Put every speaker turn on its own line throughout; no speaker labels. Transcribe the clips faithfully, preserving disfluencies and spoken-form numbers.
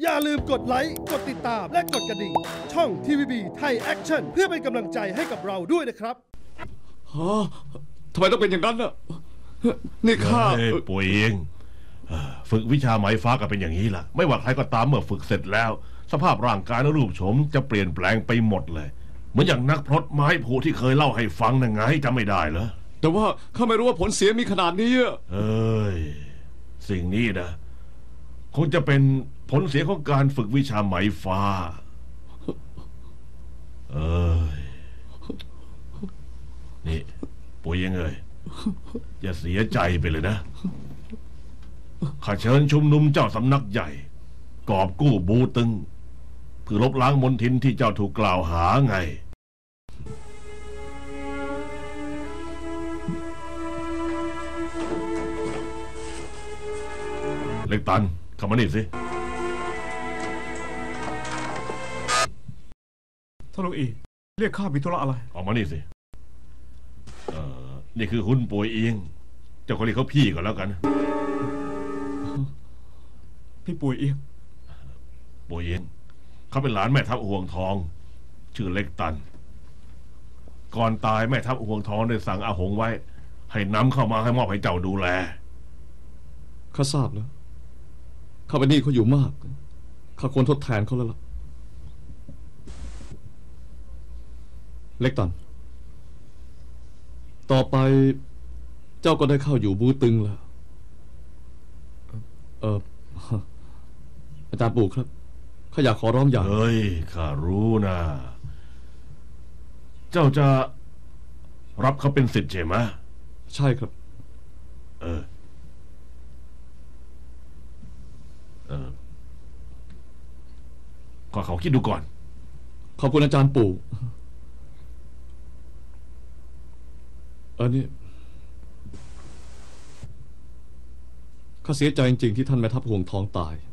อย่าลืมกดไลค์กดติดตามและกดกระดิ่งช่อง ที วี บี ไทยแอคชั่นเพื่อเป็นกำลังใจให้กับเราด้วยนะครับ
ฮะทำไมต้องเป็นอย่างนั้นน่ะนี่ข้า
ป่วยเองฝึกวิชาไหมฟ้าก็เป็นอย่างนี้ล่ะไม่ว่าใครก็ตามเมื่อฝึกเสร็จแล้วสภาพร่างกายและรูปโฉมจะเปลี่ยนแปลงไปหมดเลยเหมือนอย่างนักพรตไม้ผูที่เคยเล่าให้ฟังนั่นไงจำไม่ได้เหรอ
แต่ว่าข้าไม่รู้ว่าผลเสียมีขนาดนี้
เอ้ยสิ่งนี้นะคงจะเป็นผลเสียของการฝึกวิชาไหมฟ้าเอ้ยนี่ป่วยยังไงอย่าเสียใจไปเลยนะข้าเชิญชุมนุมเจ้าสำนักใหญ่กอบกู้บูตึงเพื่อลบล้างมลทินที่เจ้าถูกกล่าวหาไงเล็กตันเข้ามานี่สิ
ท่านลุงอีเรียกข้ามีธุระอะไร
ออกมานี่สิเอ่อนี่คือหุ่นป่วยเองเจ้าคนนี้เขาพี่ก่อนแล้วกัน
พี่ป่วยเอง
ป่วยเองเขาเป็นหลานแม่ทัพห่วงทองชื่อเล็กตันก่อนตายแม่ทัพห่วงทองได้สั่งอาหงไว้ให้นำเข้ามาให้มอบให้เจ้าดูแล
ข้าทราบแล้วข้าเป็นหนี้เขาอยู่มากข้าควรทดแทนเขาแล้วล่ะเล็กตันต่อไปเจ้าก็ได้เข้าอยู่บูตึงแล้วเอออาจารย์ปู่ครับข้าอยากขอร้องอย่าง
เฮ้ยข้ารู้นะเจ้าจะรับเขาเป็นศิษย์ใช่ไหม
ใช่ครับ
เออเออขอเขาคิดดูก่อน
ขอบคุณอาจารย์ปู่เออนี่ข้าเสียใจจริงๆที่ท่านแม่ทัพห่วงทองตาย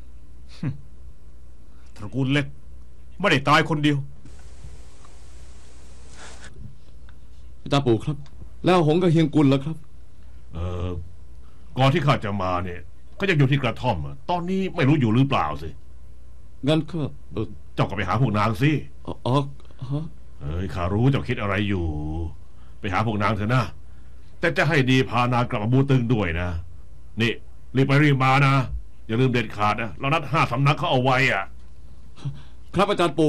ตระกูลเล็กไม่ได้ตายคนเดียว
อาจารย์ปู่ครับแล้วหงกับเฮียงกุลแล้วครับ
เออก่อนที่ข้าจะมาเนี่ยก็ยังอยู่ที่กระท่อมตอนนี้ไม่รู้อยู่หรือเปล่าสิ
งั้นก็
เจ้าก็ไปหาพวกนางสิ
อ๋อฮะ
เอ้ยข้ารู้เจ้าคิดอะไรอยู่ไปหาพวกนางเถอะนะแต่จะให้ดีพานางกลับมาบูตึงด้วยนะนี่รีบไปรีบมานะอย่าลืมเด็ดขาดนะเรานัดห้าสำนักเขาเอาไว้อ่ะ
ครับอาจารย์ปู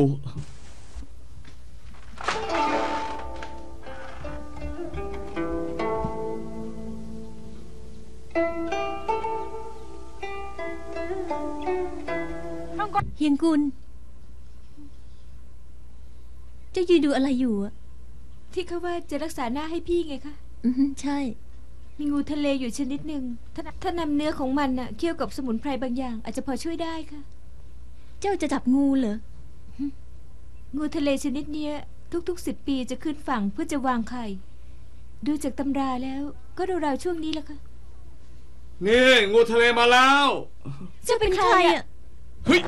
เฮียงกุลเจ้ายืนดูอะไรอยู่อะ
ที่เขาว่าจะรักษาหน้าให้พี่ไงคะ
อือใช่
มีงูทะเลอยู่ชนิดหนึ่งถ้าถ้านำเนื้อของมันน่ะเคี่ยวกับสมุนไพรบางอย่างอาจจะพอช่วยได้ค่ะ
เจ้าจะจับงูเหรอ
งูทะเลชนิดนี้ทุกๆสิบปีจะขึ้นฝั่งเพื่อจะวางไข่ดูจากตำราแล้วก็ราวๆช่วงนี้แหละค่ะ
นี่งูทะเลมาแล้ว
เจ้าเป็นใครอ่ะ
เฮ้ย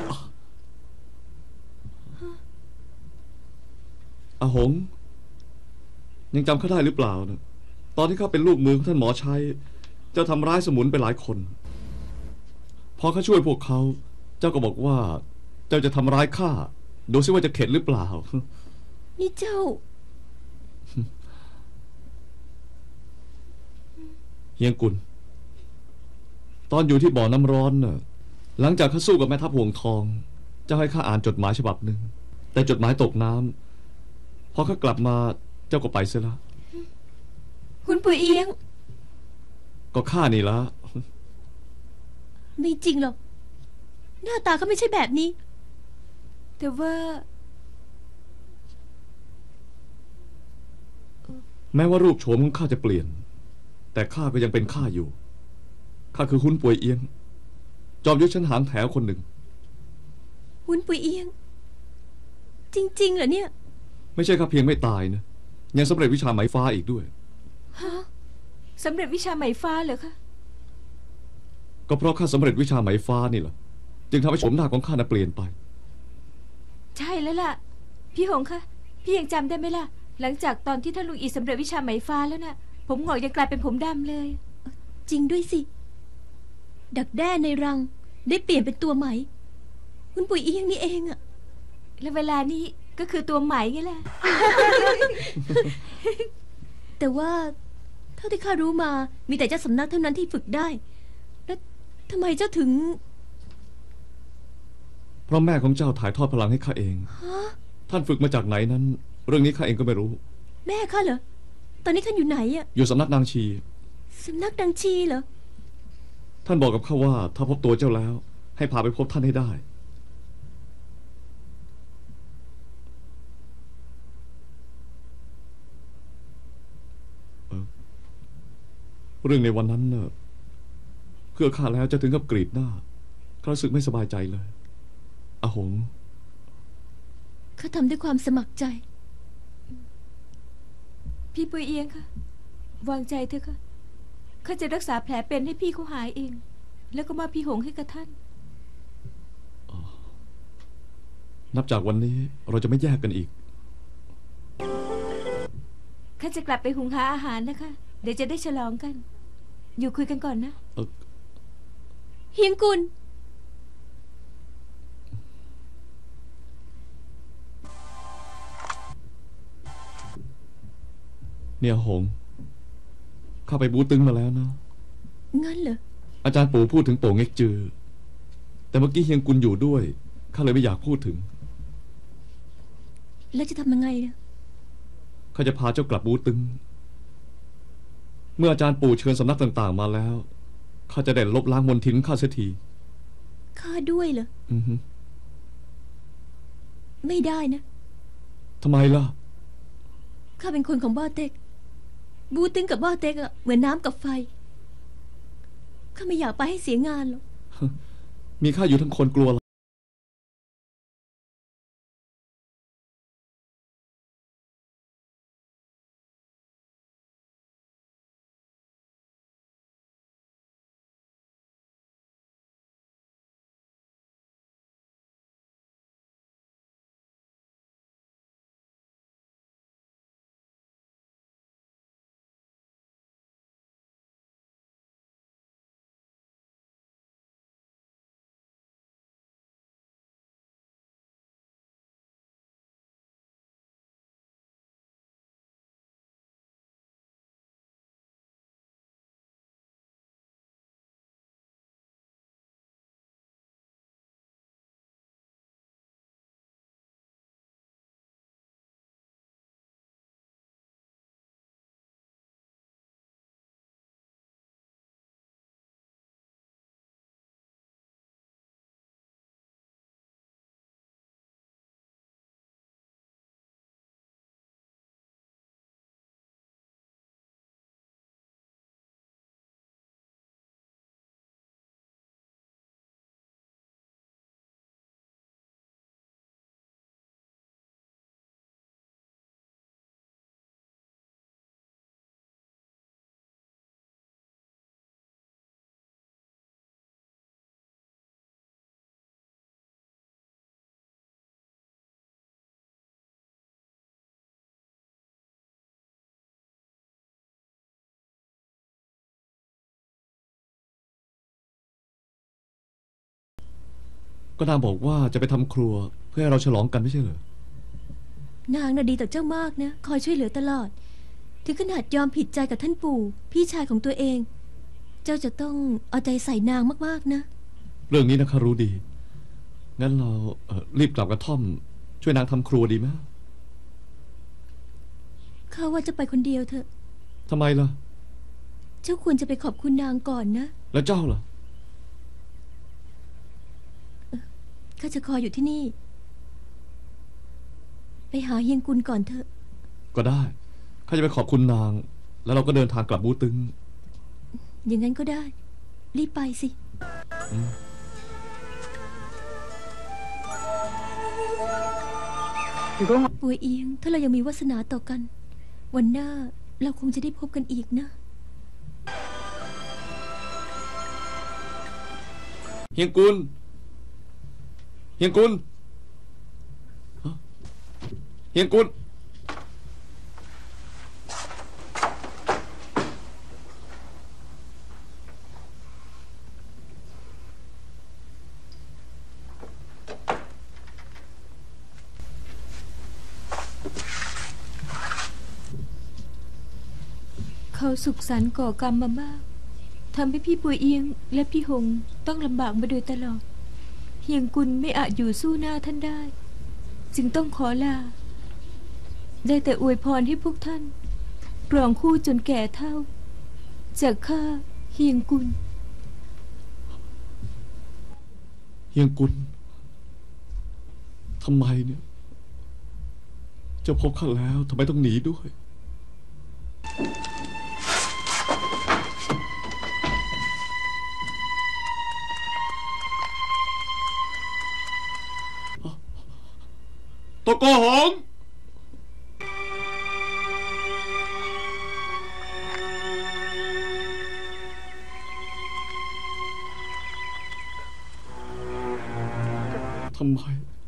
อาหงยังจำข้าได้หรือเปล่านะตอนที่ข้าเป็นลูกมือของท่านหมอชัยเจ้าทำร้ายสมุนไปหลายคนพอข้าช่วยพวกเขาเจ้าก็บอกว่าเจ้าจะทำร้ายข้าดูซิว่าจะเข็ดหรือเปล่า
นี่เจ้า
เฮียงกุลตอนอยู่ที่บ่อน้ำร้อนน่ะหลังจากข้าสู้กับแม่ทัพห่วงทองเจ้าให้ข้าอ่านจดหมายฉบับหนึ่งแต่จดหมายตกน้ำพอข้ากลับมาเจ้าก็ไปเสียแล้ว
คุณปุ๋ยเอียง
ก็ข้านี่ละ
ไม่จริงหรอกหน้าตาเขาไม่ใช่แบบนี้
แต่ว่า
แม้ว่ารูปโฉมของข้าจะเปลี่ยนแต่ข้าก็ยังเป็นข้าอยู่ข้าคือหุ้นป่วยเอียงจอมยุทธชั้นหางแถวคนหนึ่ง
หุ้นป่วยเอียงจริงๆเหรอเนี่ย
ไม่ใช่ข้าเพียงไม่ตายนะยังสำเร็จวิชาไหมฟ้าอีกด้วย
ฮะสำเร็จวิชาไหมฟ้าเหรอคะ
ก็เพราะข้าสำเร็จวิชาไหมฟ้านี่แหละจึงทำให้โฉมหน้าของข้าน่ะเปลี่ยนไป
ใช่แล้วล่ะพี่หงคะพี่ยังจำได้ไหมล่ะหลังจากตอนที่ท่านลุงอีสำเร็จวิชาไหมฟ้าแล้วน่ะผมหงอกยังกลายเป็นผมดำเลย
จริงด้วยสิดักแด้ในรังได้เปลี่ยนเป็นตัวไหมคุณปุ๋ยเอียงนี่เองอะ
และเวลานี้ก็คือตัวใหม่ไงล่ะ
แต่ว่าเท่าที่ข้ารู้มามีแต่เจ้าสำนักเท่านั้นที่ฝึกได้ แล้วทำไมเจ้าถึง
เพราะแม่ของเจ้าถ่ายทอดพลังให้ข้าเอง
ฮะ
ท่านฝึกมาจากไหนนั้น เรื่องนี้ข้าเองก็ไม่รู้
แม่ข้าเหรอตอนนี้ท่านอยู่ไหนอะ
อยู่สำนักนางชี
สำนักดังชีเหรอ
ท่านบอกกับข้าว่า ถ้าพบตัวเจ้าแล้ว ให้พาไปพบท่านให้ได้เอ่อเรื่องในวันนั้นเน่ะเพื่อข้าแล้วจะถึงกับกรีดหน้าข้ารู้สึกไม่สบายใจเลยอาหง
ข้าทำด้วยความสมัครใจ
พี่ปุยเอียงค่ะ วางใจเถอะค่ะข้าจะรักษาแผลเป็นให้พี่เขาหายเอง แล้วก็มอบพี่หงให้กับท่าน
นับจากวันนี้เราจะไม่แยกกันอีก
ข้าจะกลับไปหุงหาอาหารนะคะ เดี๋ยวจะได้ฉลองกัน อยู่คุยกันก่อนนะ
เออ
เฮียงกุล
เนี่ยหง ข้าไปบูตึงมาแล้วนะ
งั้นเหรอ
อาจารย์ปู่พูดถึงโป่งเง็กจือ แต่เมื่อกี้เฮียงกุลอยู่ด้วย ข้าเลยไม่อยากพูดถึง
แล้วจะทำยังไงนะ
ข้าจะพาเจ้ากลับบูตึง เมื่ออาจารย์ปู่เชิญสำนักต่างๆมาแล้ว ข้าจะได้ลบล้างมลทินข้าเสียที
ข้าด้วยเหรอ
อือฮึ
ไม่ได้นะ
ทำไมล่ะ
ข้าเป็นคนของบ้าเต็ก บูตึงกับบ้าเต็กอะเหมือนน้ำกับไฟ ข้าไม่อยากไปให้เสียงานหรอก
มีข้าอยู่ทั้งคนกลัวอะไรก็นางบอกว่าจะไปทำครัวเพื่อให้เราฉลองกันไม่ใช่เหรอ
นางน่ะดีต่อเจ้ามากนะ คอยช่วยเหลือตลอด ถึงขนาดยอมผิดใจกับท่านปู่ พี่ชายของตัวเอง เจ้าจะต้องเอาใจใส่นางมากๆนะ
เรื่องนี้นะข้ารู้ดี งั้นเราเอ่อรีบกลับกระท่อม ช่วยนางทำครัวดีไหม
ข้าว่าจะไปคนเดียวเถอะ
ทำไมล่ะ
เจ้าควรจะไปขอบคุณนางก่อนนะ
แล้วเจ้าล่ะ
ข้าจะคอยอยู่ที่นี่ ไปหาเฮียงกุลก่อนเถอะ
ก็ได้ ข้าจะไปขอบคุณนาง แล้วเราก็เดินทางกลับบูตึง
อย่างนั้นก็ได้ รีบไปสิ ป่วยเอียง ถ้าเรายังมีวาสนาต่อกัน วันหน้าเราคงจะได้พบกันอีกนะ
เฮียงกุล เฮียงกุลฮะเฮียงกุล
เ
เขาสุขสันต์ก่อกรรมมามากทำให้พี่ป่วยเอียงและพี่หงต้องลำบากมาโดยตลอดเฮียงกุลไม่อาจอยู่สู้หน้าท่านได้ จึงต้องขอลาได้แต่อวยพรให้พวกท่านครองคู่จนแก่เฒ่าจากข้าเฮียงกุล
เฮียงกุลทำไมเนี่ยเจะพบข้าแล้วทำไมต้องหนีด้วยตะโกหงทำไม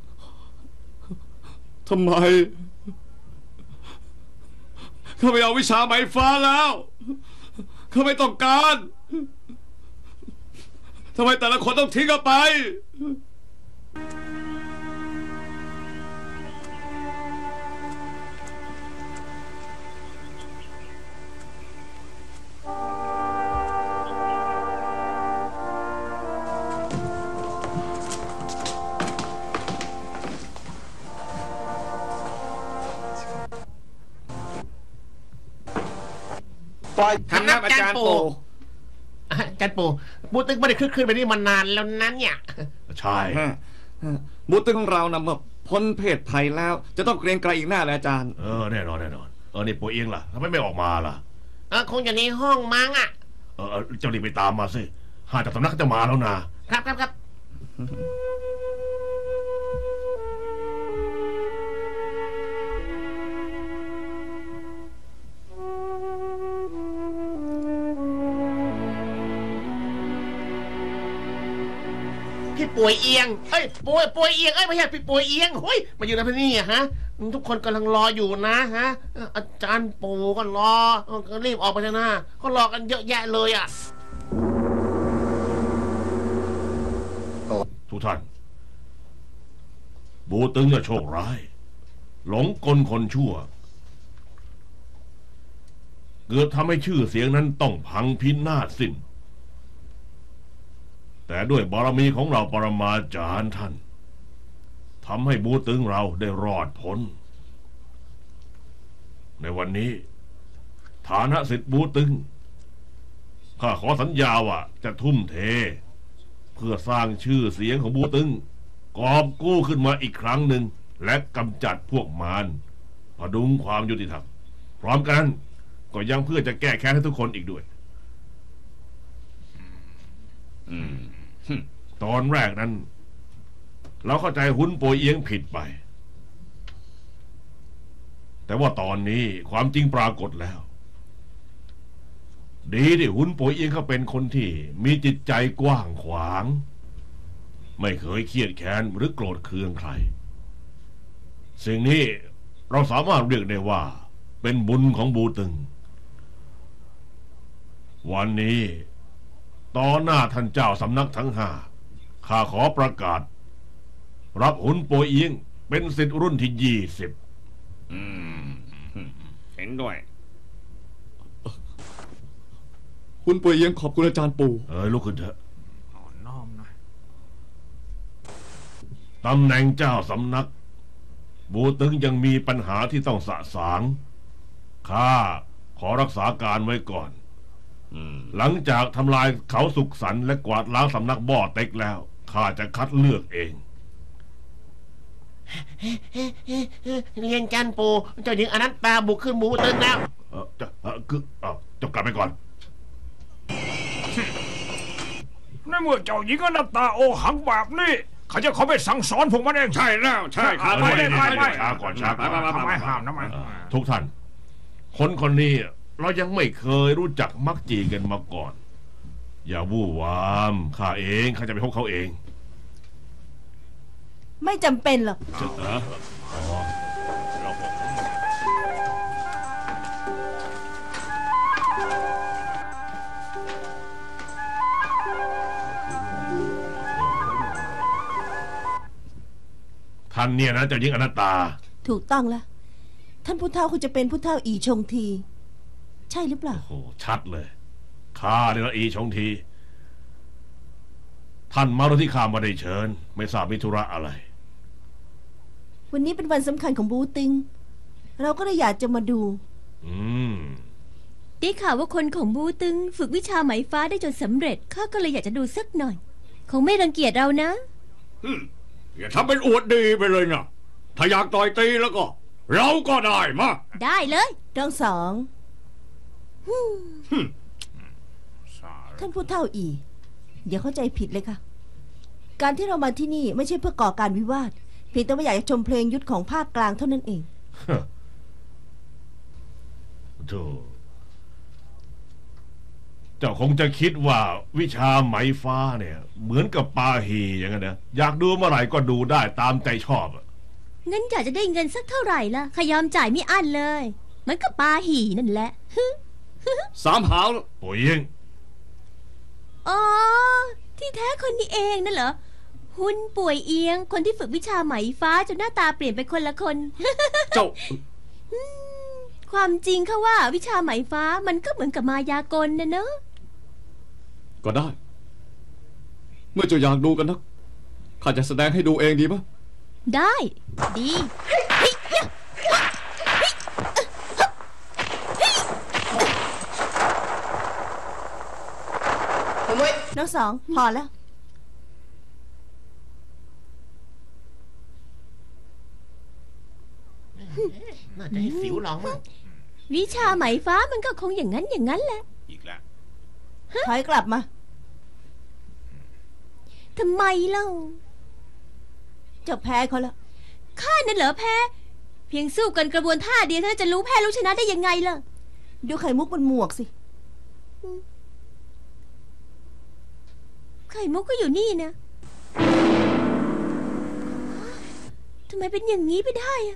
ทำไม ข้าไม่เอาวิชาไหมฟ้าแล้ว ข้าไม่ต้องการ ทำไมแต่ละคนต้องทิ้งกันไป
คณะอาจารย์ปู่อาจารย์ปู่บูตึกไม่ได้คึกคืนไปนี่มานานแล้วนั้นเนี่ย
ใช่
บูตึกของเรานะเมื่อพ้นเพศภัยแล้วจะต้องเกรงไกรอีกหน้าเลยอาจารย์
เออแน่นอนแน่นอนเออนี่ปู่เองล่ะทำไมไม่ออกมาล่ะ
เออคงอยู่ในห้องมั้งอ่ะ
เออเจ้ารีบไปตามมาสิหาจากสำนักจะมาแล้วนะครับ
ครับครับพี่ป่วยเอียงเอ้ยป่วยป่วยเอียงเอ้ยไม่ใช่พี่ป่วยเอียงเฮ้ยมาอยู่ในที่นี่ฮะทุกคนกำลังรออยู่นะฮะอาจารย์ปู่ก็รอก็รีบออกไปเถอะนะก็รอกันเยอะแยะเลยอ่ะ
ทุกท่านบูตึงจะโชคร้ายหลงกลคนชั่วเกิดทำให้ชื่อเสียงนั้นต้องพังพินาศสิ้นแต่ด้วยบารมีของเราปรมาจารย์ท่านทำให้บูตึงเราได้รอดพ้นในวันนี้ฐานะศิษย์บูตึงข้าขอสัญญาว่าจะทุ่มเทเพื่อสร้างชื่อเสียงของบูตึงกอบกู้ขึ้นมาอีกครั้งหนึ่งและกำจัดพวกมารพดุงความยุติธรรมพร้อมกันก็ยังเพื่อจะแก้แค้นให้ทุกคนอีกด้วยตอนแรกนั้นเราเข้าใจหุ้นโปยเอียงผิดไปแต่ว่าตอนนี้ความจริงปรากฏแล้วดีที่หุ้นโปยเอียงเขาเป็นคนที่มีจิตใจกว้างขวางไม่เคยเครียดแค้นหรือโกรธเคืองใครสิ่งนี้เราสามารถเรียกได้ว่าเป็นบุญของบูตึงวันนี้ต่อหน้าท่านเจ้าสำนักทั้งห้าข้าขอประกาศรับหุนโปยเอียงเป็นศิษย์รุ่นที่ยี่สิบ
เห็นด้วย
คุณป่วยเอียงขอบคุณอาจารย์ปู่
เออลุกขึ้นเถอะ
อ่อนน้อมหน่อย
ตำแหน่งเจ้าสำนักบูตึงยังมีปัญหาที่ต้องสะสางข้าขอรักษาการไว้ก่อนหลังจากทำลายเขาสุขสันต์และกวาดล้างสำนักบ่อเต็กแล้วข้าจะคัดเลือกเอง
เรียนจันปูเจ้าหญิงอนันตาบุกขึ้นบูตึงแล้ว
เออจะเออคือเออจบกลับไปก่อน
ในเมื่อเจ้าหญิงอนันตาโอหังแบบนี้เขาจะเขาไปสั่งสอนพวกมันเอง
ใช่แล้วใช่
ครับไปเลยไปไป
ช้าก่อนช้าก่อน
ทำไมห้ามทำไม
ทุกท่านคนคนนี้เรายังไม่เคยรู้จักมักจีกันมาก่อนอย่าวู่วามข้าเองข้าจะไปพบเขาเอง
ไม่จำเป็นหรอก
จะเออท่านเนี่ยนะเจ้าหญิงอนัตตา
ถูกต้องแล้วท่านผู้เฒ่าคุณจะเป็นผู้เฒ่าอีชงทีใช่หรือเปล่า
โอ้โหชัดเลยข้าเนี่ยละอีชงทีท่านมาโดยที่ข้าไม่ได้เชิญ ไม่ทราบมีธุระอะไร
วันนี้เป็นวันสำคัญของบูติงเราก็เลยอยากจะมาดู
อืม
ได้ข่าวว่าคนของบูตึงฝึกวิชาไหมฟ้าได้จนสำเร็จข้าก็เลยอยากจะดูสักหน่อย คงไม่รังเกียจเรานะ
ฮึมอย่าทำเป็นอวดดีไปเลยนะถ้าอยากต่อยตีแล้วก็ เราก็ได้มา
ได้เลย
ทั้งสองท่านผู้เฒ่าอีอย่าเข้าใจผิดเลยค่ะ การที่เรามาที่นี่ไม่ใช่เพื่อก่อการวิวาทเพียงแต่ว่าอยากจะชมเพลงยุทธของภาคกลางเท่านั้นเอง
โธ่เจ้าคงจะคิดว่าวิชาไหมฟ้าเนี่ย เหมือนกับปาหีอย่างนั้นนะอยากดูเมื่อไหร่ก็ดูได้ตามใจชอบอะ
งั้นอยากจะได้เงินสักเท่าไหร่ล่ะขยอมจ่ายไม่อั้นเลย มันก็ปาหี่นั่นแหละ
สามหาว
ป่วยเอง
อ๋อ ที่แท้คนนี้เองนั่นเหรอ หุ่นป่วยเอียง คนที่ฝึกวิชาไหมฟ้าจนหน้าตาเปลี่ยนไปคนละคน
เจ้า
ความจริงเขาว่าวิชาไหมฟ้ามันก็เหมือนกับมายากลนะเนอะ
ก็ได้ เมื่อเจ้าอยากดูกันนักข้าจะแสดงให้ดูเองดีปะ
ได้ ดีเฮ้ยยะเฮ้ย
น้องสองพอแล้ว
น่าจะให้สิวลองมั้ง
วิชาไหมฟ้ามันก็คงอย่างนั้นอย่างนั้นแหละ
อีกแล้ว
ถอยกลับมา
ทำไมเล่า
เจ้าแพ้เขาแล้ว
ข้านั่นเหรอแพ้ เพียงสู้กันกระบวนท่าเดียวเธอจะรู้แพ้รู้ชนะได้ยังไงล่ะ
ดูไข่มุกบนหมวกสิ
ไข่มุกก็อยู่นี่นะทำไมเป็นอย่างนี้ไปได้อะ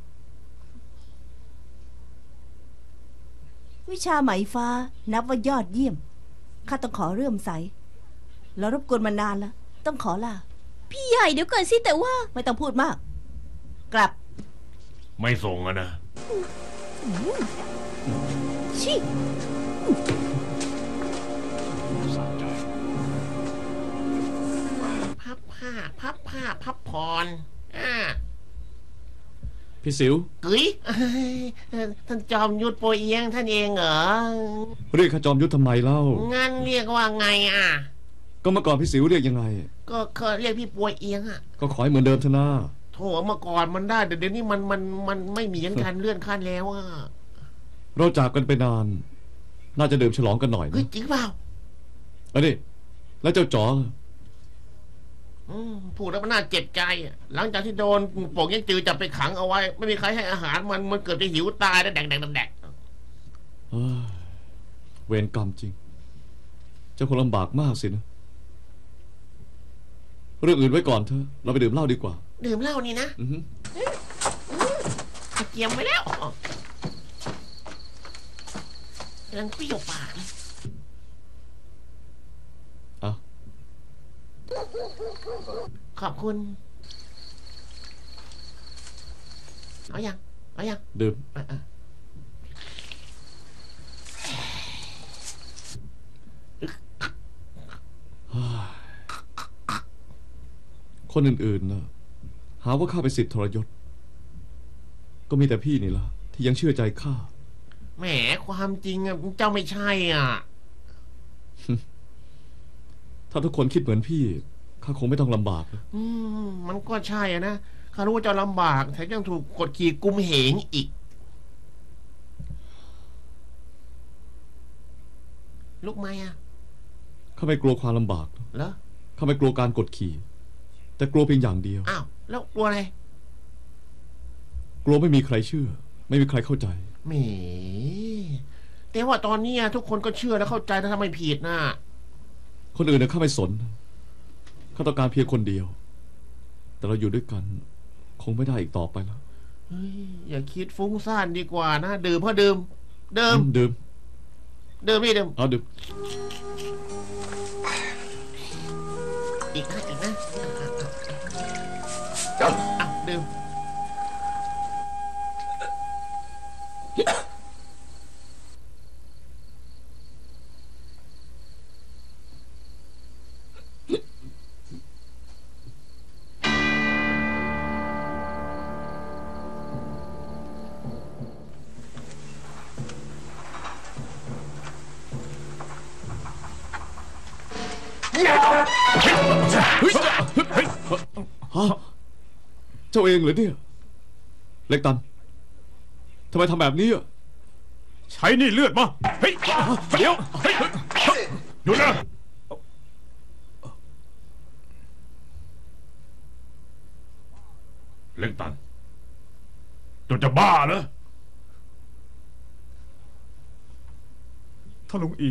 วิชาไหมฟ้านับว่ายอดเยี่ยมข้าต้องขอเรื่มใสแล้วรบกวนมานานแล้วต้องขอลา
พี่ใหญ่เดี๋ยวก่อนสิแต่ว่า
ไม่ต้องพูดมาก กลับ
ไม่ส่งอะนะ
ชิ
พับผ้าพับผ้าพับผ่อนอ่า
พี่สิว
กึ๋ยเอ้ยท่านจอมยุทธโปยเอียงท่านเองเหรอ
เรียกข้าจอมยุทธทำไมเล่า
งั้นเรียกว่าไงอ่ะ
ก็เมื่อก่อนพี่สิวเรียกยังไง
ก็เคยเรียกพี่ปวยเอียงอ่ะ
ก็ขอให้เหมือนเดิมเถอะนะ
โถเมื่อก่อนมันได้แต่เดี๋ยวนี้มันมันมันไม่มียังการเลื่อนขั้นแล้วอ่ะ
เราจากกันไปนาน น่าจะดื่มฉลองกันหน่อย
เฮ้ย
นะ
จริงเปล่า
อันนี้แล้วเจ้าจ๋อ
อืมพูดแล้วมันน่าเจ็บใจอะหลังจากที่โดนโป่งยังจือจับไปขังเอาไว้ ไม่มีใครให้อาหารมันมันเกิดจะหิวตายแล้วแดกแดกแดกแดก
เฮ้ยเวรกรรมจริง เจ้าคงลำบากมากสินะ เรื่องอื่นไว้ก่อนเถอะ เราไปดื่มเหล้าดีกว่า
ดื่มเหล้านี่นะ
อือฮึ
เกียมไว้แล้วกำลังเปรี้ยวปากเลย
อ่ะ
ขอบคุณ เอายังเอายัง
ดื่ม
อ่ะอ่ะ
คนอื่นๆนะหาว่าข้าเป็นสิทธิทรยศ ก็มีแต่พี่นี่ละที่ยังเชื่อใจข้า
แหมความจริงอะเจ้าไม่ใช่อ่ะ
ถ้าทุกคนคิดเหมือนพี่ข้าคงไม่ต้องลำบากนะ
อืมมันก็ใช่อะนะข้ารู้ว่าเจะลำบากแถมยังถูกกดขี่กุมเหงอีก ลุกไหมอ่ะ
ข้าไม่กลัวความลำบากนะ
เหรอ
ข้าไม่กลัวการกดขี่ แต่กลัวเพียงอย่างเดียว
อ้าว แล้วกลัวอะไร
กลัวไม่มีใครเชื่อ ไม่มีใครเข้าใจ
แหมแต่ว่าตอนนี้ทุกคนก็เชื่อและเข้าใจถ้าทำไม่ผิดนะ
คนอื่นเนี่ยข้าไม่สนข้าต้องการเพียงคนเดียว แต่เราอยู่ด้วยกัน คงไม่ได้อีกต่อไปแล้ว
เฮ้ยอย่าคิดฟุ้งซ่านดีกว่านะดื่มเพื่อดื่มดื่ม
ดื่ม
ดื่มนี่ดื่ม
เอาดื่ม
อีกนะอีกนะอ่ะดื่ม
ฮะเจ้าเองเหรอเนี่ยเล็กตันทำไมทำแบบนี้อ่ะ
ใช้นี่เลือดมาเฮ้ยเดี๋ยวเฮ้ยหยุดนะเล็กตันเจ้าจะบ้าเหรอท่านลุงอี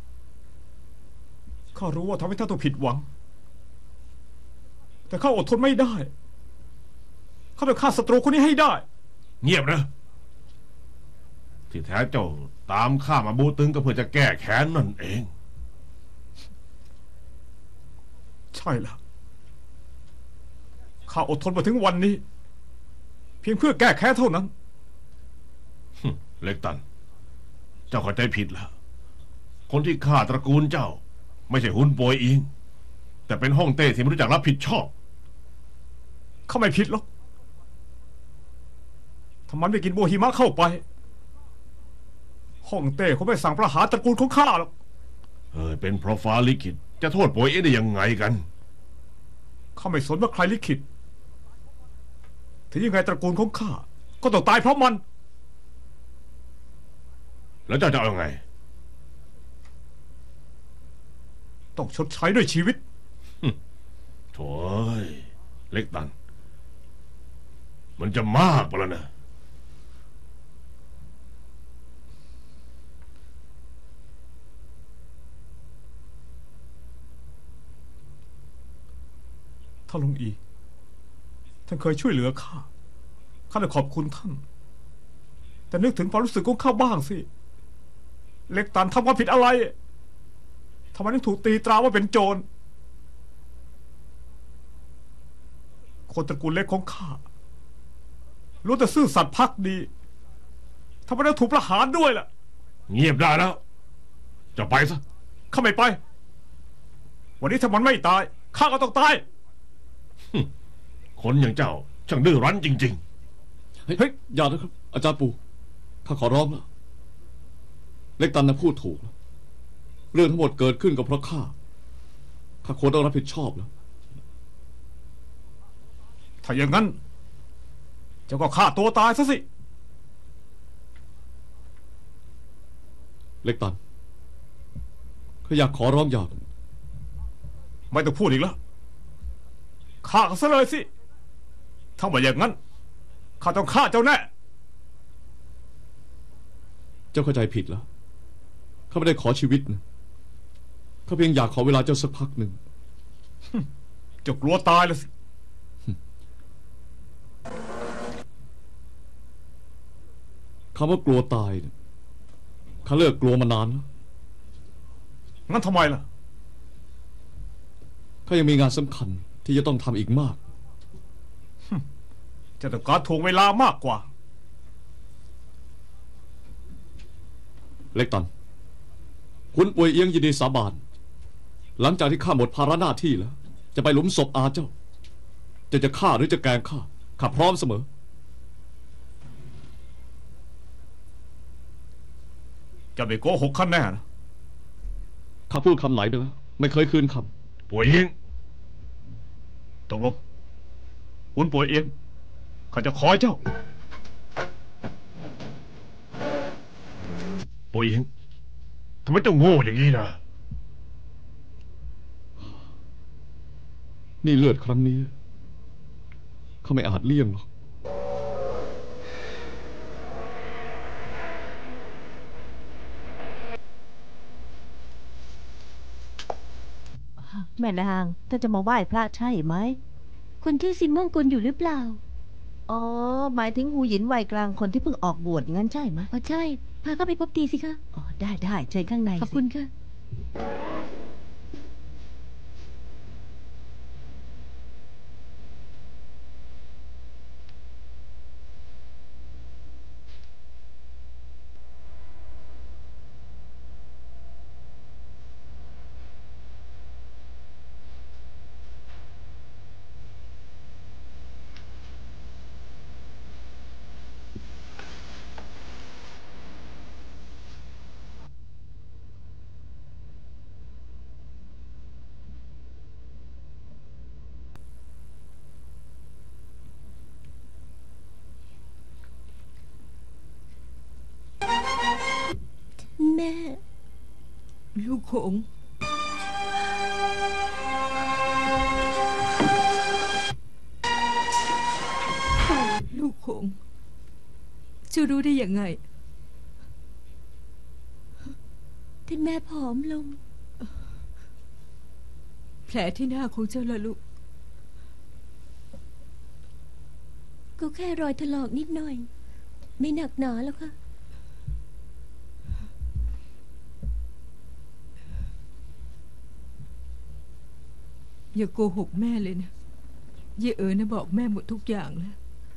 ข้ารู้ว่าทำให้ท่านต้องผิดหวังแต่ข้าอดทนไม่ได้ข้าต้องฆ่าศัตรูคนนี้ให้ได้เงียบนะที่แท้เจ้าตามข้ามาบูตึงก็เพื่อจะแก้แค้นนั่นเองใช่แล้วข้าอดทนมาถึงวันนี้เพียงเพื่อแก้แค้นเท่านั้นเล็กตันเจ้าเข้าใจผิดแล้วคนที่ฆ่าตระกูลเจ้าไม่ใช่หุนป่วยอิงแต่เป็นฮ่องเต้ที่ไม่รู้จักรับผิดชอบเขาไม่ผิดหรอกทำไมไม่กินโบฮิมะเข้าไปฮ่องเต้เขาไม่สั่งประหารตระกูลของข้าหรอกเออเป็นเพราะฟ้าลิขิตจะโทษป่วยอิงได้ยังไงกันข้าไม่สนว่าใครลิขิตถึงยังไงตระกูลของข้าก็ต้องตายเพราะมันแล้วเจ้าจะเอาไงต้องชดใช้ด้วยชีวิตโถ่เล็กตันมันจะมากไปแล้วนะท่านลุงอีท่านเคยช่วยเหลือข้าข้าได้ขอบคุณท่านแต่นึกถึงความรู้สึกของข้าบ้างสิเล็กตันทำความผิดอะไรทำไมถึงถูกตีตราว่าเป็นโจรคนตระกูลเล็กของข้ารู้แต่ซื่อสัตย์ภักดีทำไมต้องถูกประหารด้วยล่ะเงียบได้แล้วจะไปซะข้าไม่ไปวันนี้ถ้ามันไม่ตายข้าก็ต้องตายคนอย่างเจ้าช่างดื้อรั้นจริงๆ
เฮ้ยอย่านะครับอาจารย์ปู่ข้าขอร้องแล้วเล็กตันนะพูดถูกแล้วเรื่องทั้งหมดเกิดขึ้นก็เพราะข้าข้าควรต้องรับผิดชอบแล้ว
ถ้าอย่างนั้นเจ้าก็ฆ่าตัวตายซะสิ
เล็กตันข้าอยากขอร้องอย่าง
ไม่ต้องพูดอีกแล้วฆ่ากันซะเลยสิถ้าไม่อย่างนั้นข้าต้องฆ่าเจ้าแน่
เจ้าเข้าใจผิดแล้วข้าไม่ได้ขอชีวิตนะข้าเพียงอยากขอเวลาเจ้าสักพักหนึ่ง
เจ้ากลัวตายเลยสิ
คำว่ากลัวตายเนี่ยข้าเลิกกลัวมานานแล้ว
งั้นทำไมล่ะ
ข้ายังมีงานสำคัญที่จะต้องทำอีกมาก
จะต้องการถ่วงเวลามากกว่า
เล็กตันคุณป่วยเอียงยินดีสาบานหลังจากที่ข้าหมดภาระหน้าที่แล้วจะไปหลุมศพอาเจ้าจะจะฆ่าหรือจะแกล้งข้าข้าพร้อมเสมอ
จะไม่โกหกข้าแน่นะ
ข้าพูดคำไหนไปแล้วไม่เคยคืนค
ำป่วยเอียงตกลงคุณป่วยเอียงข้าจะขอเจ้าป่วยเอียงทำไมเจ้าโง่อย่างนี้นะ
นี่เลือดครั้งนี้เขาไม่อาจเลี่ยงหรอก
แม่นางท่านจะมาไหว้พระใช่ไหม
คนชื่อซินม่วงกุลอยู่หรือเปล่า
อ๋อหมายถึงหูหยินวัยกลางคนที่เพิ่งออกบวชงั้นใช่ไหม
อ๋อใช่พาเข้าไปพบทีสิคะ
อ๋อได้ได้เชิญข้างใน
ขอบคุณค่ะ
กหงส์ลูกหงส์จะรู้ได้ยังไง
ท่านแม่ผอมลง
แผลที่หน้าของเจ้าละลูก
ก็แค่รอยถลอกนิดหน่อย ไม่หนักหนาแล้วค่ะ
อย่าโกหกแม่เลยนะเย่เอ๋นะบอกแม่หมดทุกอย่างแล้ว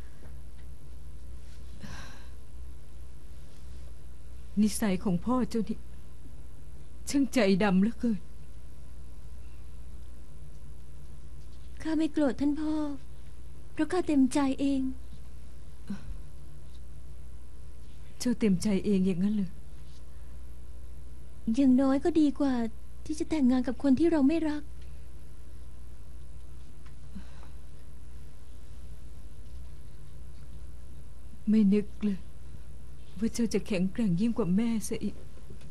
นิสัยของพ่อเจ้านี่ช่างใจดำเหลือเกิน
ข้าไม่โกรธท่านพ่อเพราะข้าเต็มใจเอง
เจ้าเต็มใจเองอย่างนั้นเลย
อย่างน้อยก็ดีกว่าที่จะแต่งงานกับคนที่เราไม่รัก
ไม่นึกเลยว่าเจ้าจะแข็งแกร่งยิ่งกว่าแม่ซะอีก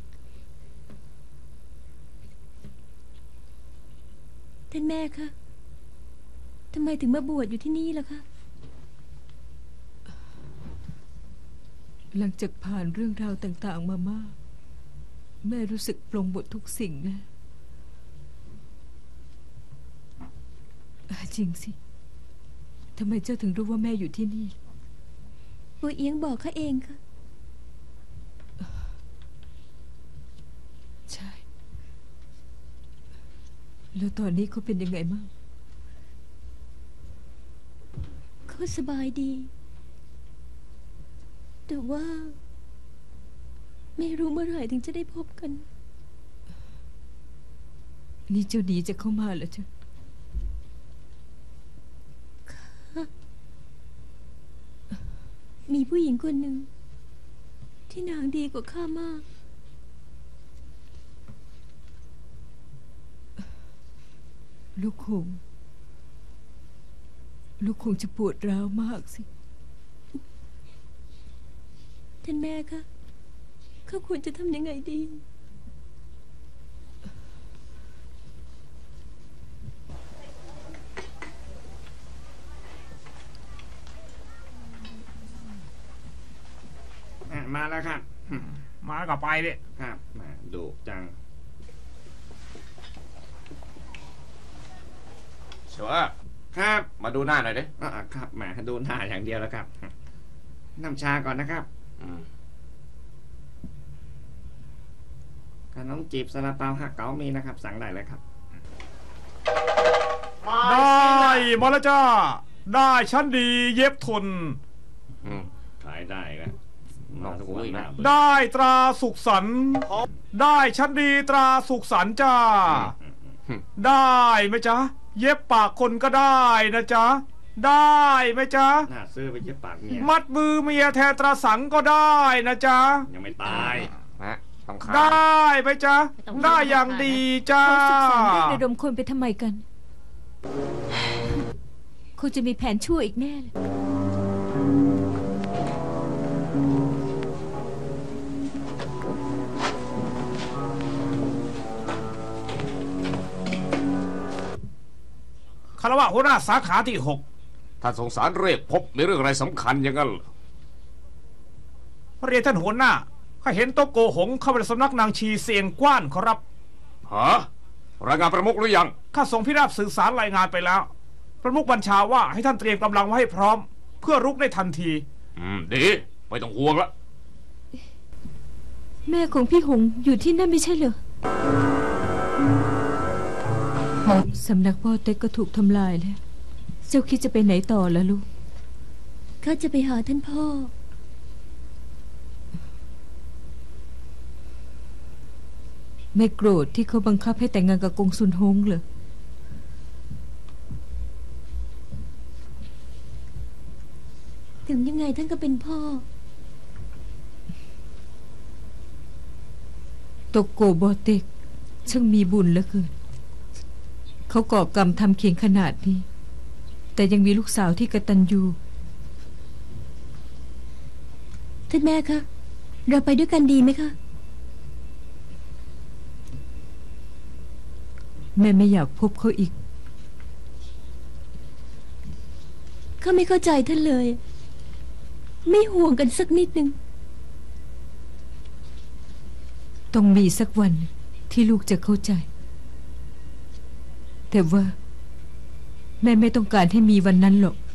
ท่านแม่คะทำไมถึงมาบวชอยู่ที่นี่ล่ะคะ
หลังจากผ่านเรื่องราวต่างๆมามากแม่รู้สึกปลงหมดทุกสิ่งนะจริงสิทำไมเจ้าถึงรู้ว่าแม่อยู่ที่นี่
ปู่เอียงบอกข้าเองค่ะ
ใช่แล้วตอนนี้เขาเป็นยังไงบ้าง
เขาสบายดีแต่ว่าไม่รู้เมื่อไหร่ถึงจะได้พบกัน
นี่เจ้าดีจะเข้ามาเหรอจ๊ะ
มีผู้หญิงคนหนึ่งที่นางดีกว่าข้ามาก
ลูกคงลูกคงจะปวดร้าวมากสิ
ท่านแม่คะเขาควรจะทำยังไงดี
มาแล้วครับ
มาก็ไปดิ
ครับมาดุจัง
ชัวร์
ครับ
มาดูหน้าหน่อยดิ
อ่าครับมาดูหน้าอย่างเดียวแล้วครับน้ำชาก่อนนะครับขนมจีบซาลาเปาฮักเก๋ามีนะครับสั่งได้เลยครับ
ได้มาแล้วจ้าได้ชั้นดีเย็บทน
ขายได้นะ
นอกคุยนะ
ได้ตราสุขสันต์ได้ชั้นดีตราสุขสันต์จ้าได้ไหมจ๊ะเย็บปากคนก็ได้นะจ๊ะได้ไหมจ๊ะ
น่าซื้อไปเย็บปากเมีย
มัดมือเมียแทนตราสังก็ได้นะจ๊ะ
ยังไม่ตาย
นะ
ได้ไหมจ๊ะได้อย่างดีจ้า
สุขสันต์เรื่องระดมคนไปทำไมกันคงจะมีแผนชั่วอีกแน่เลย
คารวะหัวหน้าสาขาที่หก
ท่านสงสารเรียกพบในเรื่องอะไรสำคัญอย่างนั้น
เรียนท่านหัวหน้าข้าเห็นโตโกหงเข้าไปในสำนักนางชีเสียงกว้านขอรับ
ฮะรายงานประมุขหรือยัง
ข้าส่งพิราบสื่อสารรายงานไปแล้วประมุขบัญชาว่าให้ท่านเตรียมกำลังไว้ให้พร้อมเพื่อรุกได้ทันที
อืมดีไม่ต้องห่วงละ
แม่ของพี่หงอยู่ที่นั่นไม่ใช่เหรอสำนักพ่อเต็กก็ถูกทำลายแล้วเจ้าคิดจะไปไหนต่อล่ะลูก
ข้าจะไปหาท่านพ่อ
ไม่โกรธที่เขาบังคับให้แต่งงานกับกงซุนฮงเหรอ
ถึงยังไงท่านก็เป็นพ่อ
โตโกโบเต็กช่างมีบุญเหลือเกินเขาก่อกรรมทำเคียงขนาดนี้แต่ยังมีลูกสาวที่กตัญญู
ท่านแม่คะเราไปด้วยกันดีไหมคะ
แม่ไม่อยากพบเขาอีก
ข้าไม่เข้าใจท่านเลย ไม่ห่วงกันสักนิดนึง
ต้องมีสักวันที่ลูกจะเข้าใจแต่ว่าแม่ไม่ต้องการให้มีวันนั้นหรอก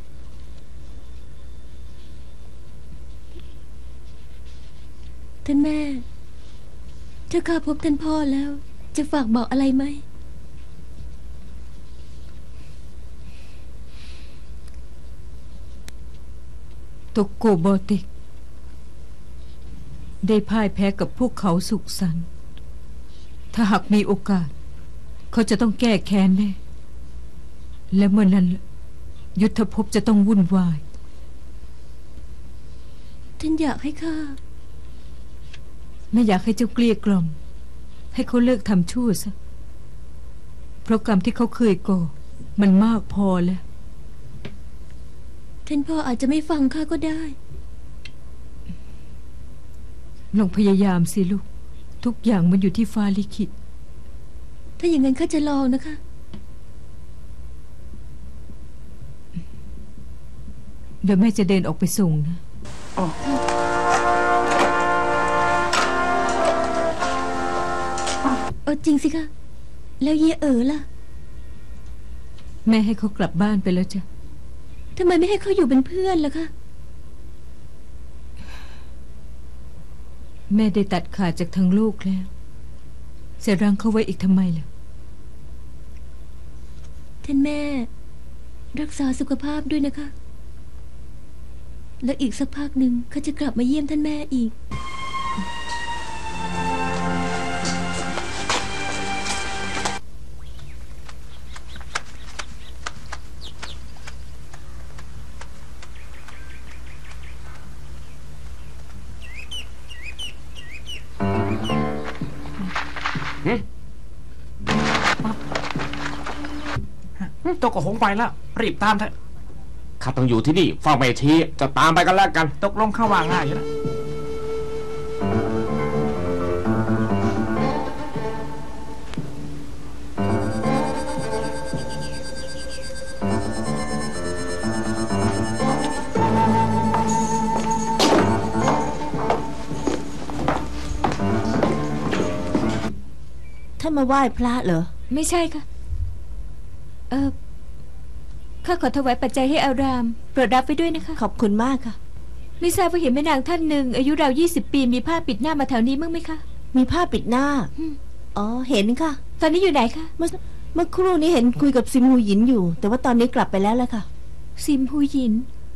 ท่านแม่ถ้าข้าพบท่านพ่อแล้วจะฝากบอกอะไรไหม
โตโกโบเตกได้พ่ายแพ้กับพวกเขาสุขสันต์ถ้าหากมีโอกาสเขาจะต้องแก้แค้นแน่และเมื่อนั้นยุทธภพจะต้องวุ่นวาย
ท่านอยากให้ข้า
ไม่อยากให้เจ้าเกลี้ยกล่อมให้เขาเลิกทำชั่วซะเพราะกรรมที่เขาเคยก่อมันมากพอแล้ว
ท่านพ่ออาจจะไม่ฟังข้าก็ได้
ลองพยายามสิลูกทุกอย่างมันอยู่ที่ฟ้าลิขิต
ถ้าอย่างนั้นข้าจะลองนะคะ
เดี๋ยวแม่จะเดินออกไปส่งนะ
เออจริงสิคะแล้วเย่เอ๋อล่ะ
แม่ให้เขากลับบ้านไปแล้วจ้ะ
ทำไมไม่ให้เขาอยู่เป็นเพื่อนล่ะคะ
แม่ได้ตัดขาดจากทางโลกแล้วจะรั้งเขาไว้อีกทำไมล่ะ
ท่านแม่รักษาสุขภาพด้วยนะคะแล้วอีกสักพักหนึ่งเขาจะกลับมาเยี่ยมท่านแม่อีก
ตัวก็หงไปแล้วรีบตามเถอะ
ข้าต้องอยู่ที่นี่เฝ้าแม่ชีจะตามไปกันแล้วกัน
ตกลงเข้าว่าง่ายอยู่แล้ว
ท่านมาไหว้พระเหรอ
ไม่ใช่ค่ะเออข้าขอถวายปัจจัยให้อารามโปรดรับไว้ด้วยนะคะ
ขอบคุณมากค่ะ
ไม่ทราบว่าเห็นแม่นางท่านหนึ่งอายุราวยี่สิบปีมีผ้าปิดหน้ามาแถวนี้มั้งไหมคะ
มีผ้าปิดหน้าอ๋อเห็นค่ะ
ตอนนี้อยู่ไหนคะ
เมื่อเมื่อครู่นี้เห็นคุยกับซิมฮูหยินอยู่แต่ว่าตอนนี้กลับไปแล้วแหละค่ะ
ซิมฮูหยิน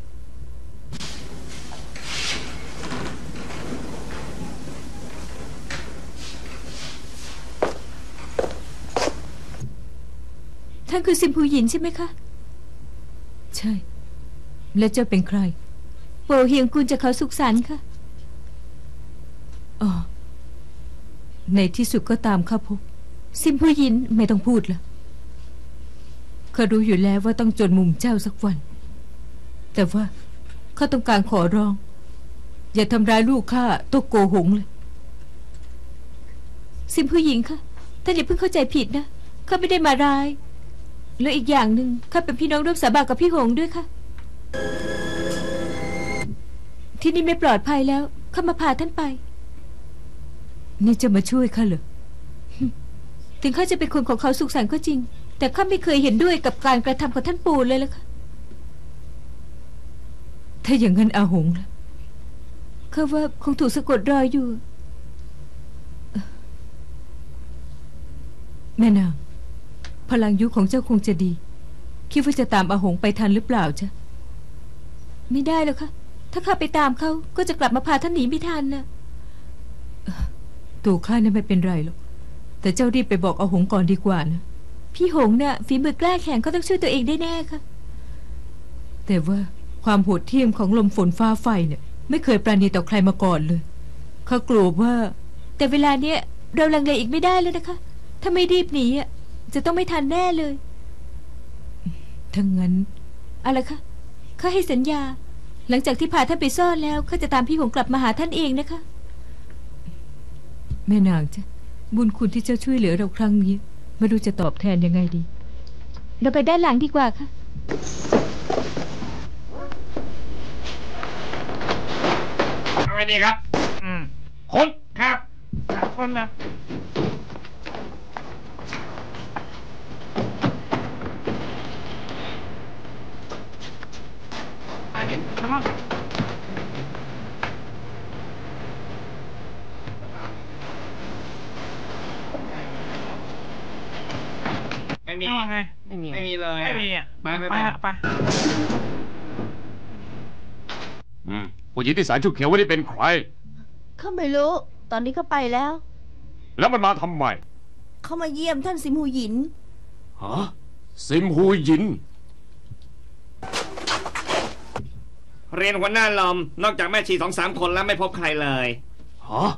ท่านคือซิมพูหยินใช่ไหมคะใช่แล้วเจ้าเป็นใครโปเฮียงกุลจากเขาสุขสันต์ค่ะอ๋อในที่สุดก็ตามข้าพบซิมพูหยินไม่ต้องพูดละข้ารู้อยู่แล้วว่าต้องจนมุมเจ้าสักวันแต่ว่าข้าต้องการขอร้องอย่าทำร้ายลูกข้าตัวโกหงเลยซิมพูหยินค่ะท่านอย่าเพิ่งเข้าใจผิดนะข้าไม่ได้มาร้ายแล้วอีกอย่างหนึ่งข้าเป็นพี่น้องร่วมสาบานกับพี่หงด้วยค่ะที่นี่ไม่ปลอดภัยแล้วข้ามาพาท่านไปนี่จะมาช่วยข้าเหรอถึงข้าจะเป็นคนของเขาสุขสันต์ก็จริงแต่ข้าไม่เคยเห็นด้วยกับการกระทำของท่านปู่เลยล่ะค่ะถ้าอย่างนั้นอาหงล่ะข้าว่าคงถูกสะกดรอยอยู่แม่นางพลังยุของเจ้าคงจะดีคิดว่าจะตามอาหงไปทันหรือเปล่าจ๊ะไม่ได้แล้วค่ะถ้าข้าไปตามเขาก็จะกลับมาพาท่านหนีไม่ทันนะตัวข้าเนี่ยไม่เป็นไรหรอกแต่เจ้ารีบไปบอกอาหงก่อนดีกว่านะพี่หงเนี่ยฝีมือกล้าแข็งก็ต้องช่วยตัวเองได้แน่ค่ะแต่ว่าความโหดเหี้ยมของลมฝนฟ้าไฟเนี่ยไม่เคยปราณีต่อใครมาก่อนเลยข้ากลัวว่าแต่เวลาเนี้ยเราลังเลอีกไม่ได้แล้วนะคะถ้าไม่รีบหนีอ่ะจะต้องไม่ทันแน่เลยถ้างั้นอะไรคะข้าให้สัญญาหลังจากที่พาท่านไปซ่อนแล้วข้าจะตามพี่หงกลับมาหาท่านเองนะคะ แม่นางจ้ะบุญคุณที่เจ้าช่วยเหลือเราครั้งนี้ไม่รู้จะตอบแทนยังไงดี
เราไปด้านหลังดีกว่าค่ะ
เอาไงดีครับ อืม
คน
ครับคนนะทำไมไม่มีไงไม่มีไม่มีเลยไม่มีอ่ะไปไปไปไป
อืมผู้หญิงที่สายชุดเขียววันนี้เป็นใคร
เขาไม่รู้ ตอนนี้เขาไปแล้ว
แล้วมันมาทำไม
เขามาเยี่ยมท่านซิมฮูหยิน
ฮะซิมฮูหยิน
เรียนหัวหน้าลอมนอกจากแม่ชีสองสามคนแล้วไม่พบใครเลย
ฮะ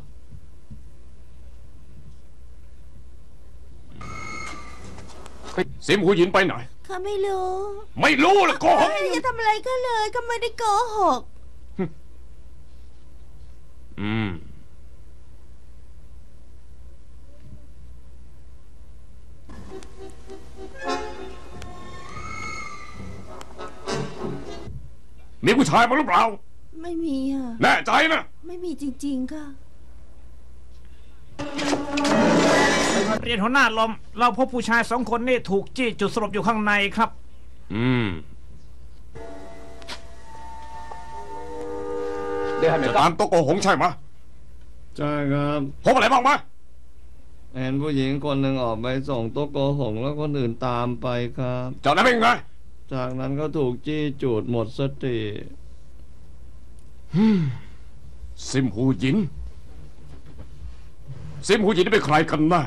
ซิมฮูหยินไปไหน
เขาไม่รู้
ไม่รู้ละโกหก
อย่าทำอะไรก็เลยก็ไม่ได้โกหก
อืมมีผู้ชายมาหรือเปล่า
ไม่มีอ่ะ
แน่ใจนะ
ไม่มีจริงๆค่ะ
เรียนหัวหน้าลมเราพบผู้ชายสองคนนี่ถูกจี้จุดสลบอยู่ข้างในครับ
อืมจะตามโตโกหงใช่ไหม
ใช่ครับ
พบอะไรบ้างไหม
เห็นผู้หญิงคนหนึ่งออกไปส่งโต๊ะโกหงแล้วคนอื่นตามไปครับ
จากนั้นเป็นไง
จากนั้นก็ถูกจี้จูดหมดสติ
ซิมฮูหยินซิมฮูหยินเป็นใครกันแน่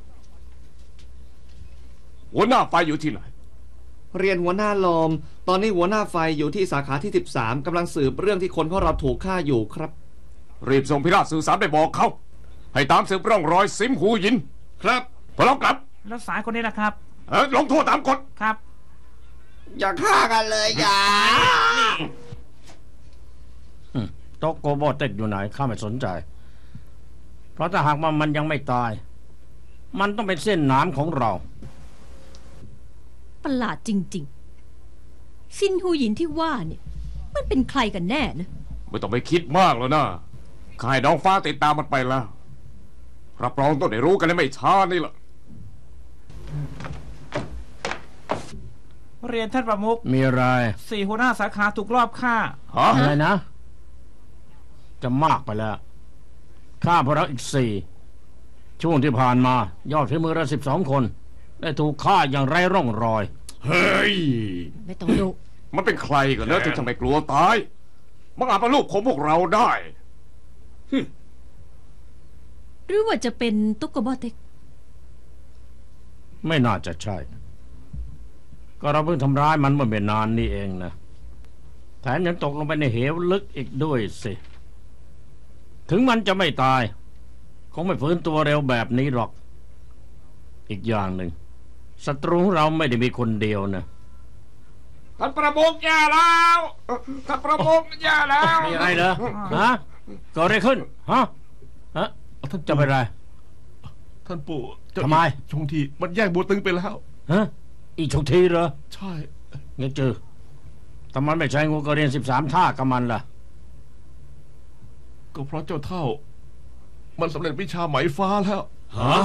หัวหน้าไฟอยู่ที่ไหน
เรียนหัวหน้าลมตอนนี้หัวหน้าไฟอยู่ที่สาขาที่สิบสามกำลังสืบเรื่องที่คนของเราถูกฆ่าอยู่ครับ
รีบส่งพิราชสื่อสารไปบอกเขาให้ตามสืบร่องรอยซิมฮูหยิน
ครับ
พอเรากลับ
แล้วสายคนนี้นะครับ
เออลงโทษตามกฎ
ครับ
อย่าฆ่ากันเลยอย่า
โตโกโบเต็กอยู่ไหนข้าไม่สนใจ เพราะถ้าหากว่ามันยังไม่ตาย มันต้องเป็นเส้นหนามของเรา
ประหลาดจริงๆซินฮูหยินที่ว่าเนี่ยมันเป็นใครกันแน่นะ
ไม่ต้องไปคิดมากแล้วนะข้าให้น้องฟ้าติดตามมันไปแล้วรับรองต้องได้รู้กันในไม่ช้านี่แหละ
เรียนท่านประมุข
มีอะไร
สี่หัวหน้าสาขาถูกลอบฆ่า
ฮะอะไรนะ จะมากไปแล้วข้าพรักอีกสี่ช่วงที่ผ่านมายอดฝีมือละสิบสองคน ได้ถูกฆ่าอย่างไร้ร่องรอย
เฮ้ย
ไม่ต้องดู
มันเป็นใครกันนะที่ทำไมกลัวตายมันอาจเป็นลูกของพวกเราได้
หรือว่าจะเป็นตุ๊กกบอเต็ก
ไม่น่าจะใช่ ก็เราเพิ่งทำร้ายมันเมื่อไม่นานนี่เองนะแถมยังตกลงไปในเหวลึกอีกด้วยสิถึงมันจะไม่ตายคงไม่ฟื้นตัวเร็วแบบนี้หรอกอีกอย่างหนึ่งศัตรูของเราไม่ได้มีคนเดียวนะ
ท่านประมุขแย่แล้วท่านประมุขแย่แล้ว
มีอะไรเหรอฮะเกิดอะไรขึ้นฮะฮะท่านจะเป็นอะไร
ท่านปู่เจ้า
ทำไม
ชงทีมันแย่งบัวตึงไปแล้ว
ฮะอีกชกทีเหรอ
ใช่
งั้นเจอทำไมไม่ใช้งูกระเรียนสิบสามท่ากับมันล่ะ
ก็เพราะเจ้าเท่า มันสำเร็จวิชาไหมฟ้าแล้ว
ฮะ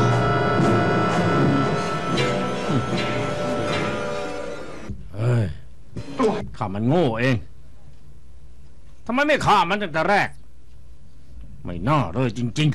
เฮ้ยข้ามันโง่เองทำไมไม่ฆ่ามันตั้งแต่แรก ไม่น่าเลยจริง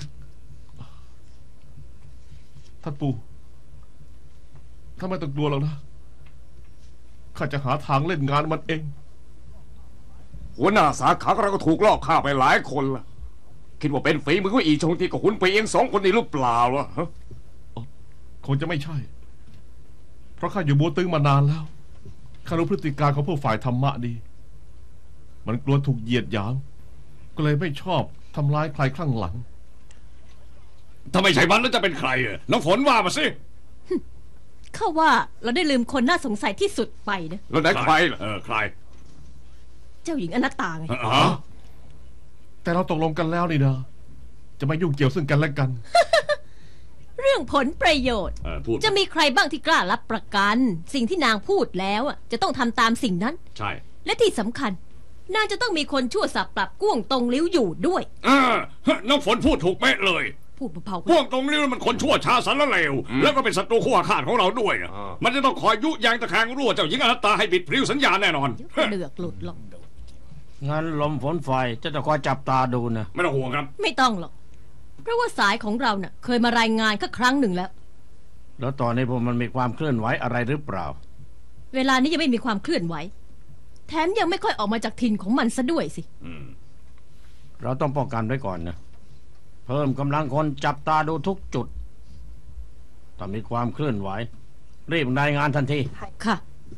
ๆ
ท่านปู่ถ้าไม่ต้องกลัวหรอกนะข้าจะหาทางเล่นงานมันเอง
หัวหน้าสาขาเราก็ถูกลอบฆ่าไปหลายคนละคิดว่าเป็นฝีมือของอีชงทีกับหุนไปเองสองคนนี้หรือเปล่าวะฮะ
คงจะไม่ใช่ เพราะข้าอยู่บัวตึงมานานแล้วข้ารู้พฤติการของพวกฝ่ายธรรมะดี มันกลัวถูกเหยียดหยาม ก็เลยไม่ชอบทำร้ายใครข้างหลัง
ถ้าไม่ใช่มันแล้วจะเป็นใครอ่ะน้องฝนว่ามาสิ
ข้าว่าเราได้ลืมคนน่าสงสัยที่สุดไปนะ
แล้วไหนใครล่ะ
เออใคร
เจ้าหญิงอนัตตาไง
อ๋อ
แต่เราตกลงกันแล้วนี่นะจะไม่ยุ่งเกี่ยวซึ่งกันและกัน
เรื่
รื่องผลประโยชน์
เออพูด
จะมีใครบ้างที่กล้ารับประกัน สิ่งที่นางพูดแล้วอะจะต้องทำตามสิ่งนั้น
ใช่
และที่สำคัญ นางจะต้องมีคนชั่วสับปรับก้วงตรงลิ้วอยู่ด้วย
อ่าน้องฝนพูดถูกเป๊ะเลย
พูดเบา
พวกตรงนี้มันคนชั่วช้าสารเลวแล้วก็เป็นศัตรูคู่อาฆาตของเราด้วยนะมันจะต้องคอยยุยงตะแคงรั่วเจ้าหญิงอนัตตาให้บิดพลิ้วสัญญาแน่นอน
ๆเหลือกหลุดหรอก
งั้นลมฝนไฟจะจะคอยจับตาดูนะ
ไม่ต้องห่วงครับ
ไม่ต้องหรอก เพราะว่าสายของเราเน่ะเคยมารายงานแค่ครั้งหนึ่งแล้ว
แล้วตอนนี้พวกมันมีความเคลื่อนไหวอะไรหรือเปล่า
เวลานี้ยังไม่มีความเคลื่อนไหวแถมยังไม่ค่อยออกมาจากถิ่นของมันซะด้วยสิ
เราต้องป้องกันไว้ก่อนนะเพิ่มกำลังคนจับตาดูทุกจุดถ้ามีความเคลื่อนไหวรีบรายงานทันที
ค่ะ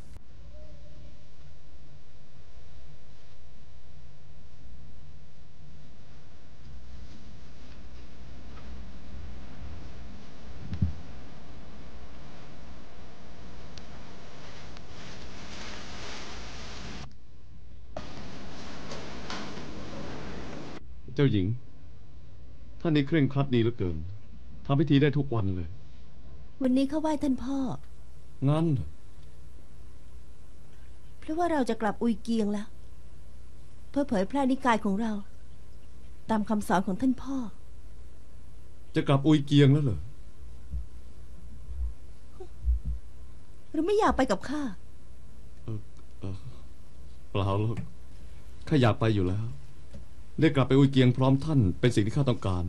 เจ้าหญิง ท่านนี้เคร่งครัดดีเหลือเกินทำพิธีได้ทุกวันเลย
วันนี้เขาไหว้ท่านพ่อ
งั้น
เพราะว่าเราจะกลับอุยเกียงแล้ว เพื่อเผยแพร่นิกายของเรา ตามคำสอนของท่านพ่อ
จะกลับอุยเกียงแล้วเหรอ
หรือไม่อยากไปกับข้า
เออเออเปล่าหรอกข้าอยากไปอยู่แล้ว ได้กลับไปอุยเกียงพร้อมท่านเป็นสิ่งที่ข้าต้องการ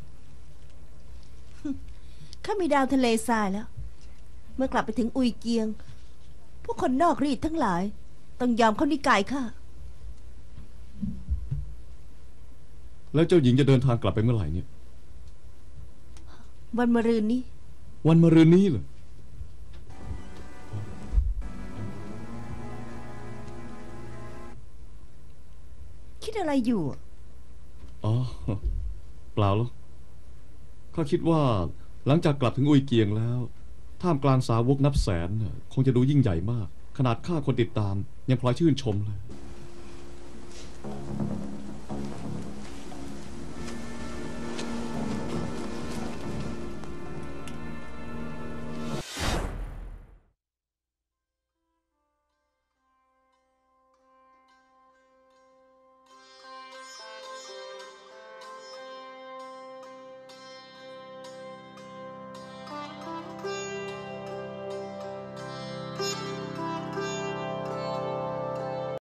ข้ามีดาวทะเลทรายแล้ว เมื่อกลับไปถึงอุยเกียง พวกคนนอกรีดทั้งหลาย ต้องยอมเข้านิกายข้า
แล้วเจ้าหญิงจะเดินทางกลับไปเมื่อไหร่เนี่ย
วันมะรืนนี้
วันมะรืนนี้เหรอ
คิดอะไรอยู่
อ๋อ เปล่าหรอกข้าคิดว่าหลังจากกลับถึงอุยเกียงแล้วท่ามกลางสาวกนับแสนน่ะคงจะดูยิ่งใหญ่มาก ขนาดข้าคนติดตามยังพลอยชื่นชมเลย